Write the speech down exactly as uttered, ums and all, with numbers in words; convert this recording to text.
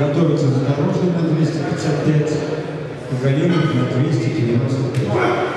Готовится Задорожный на двести пятьдесят пять, Галимов на двести девяносто пять.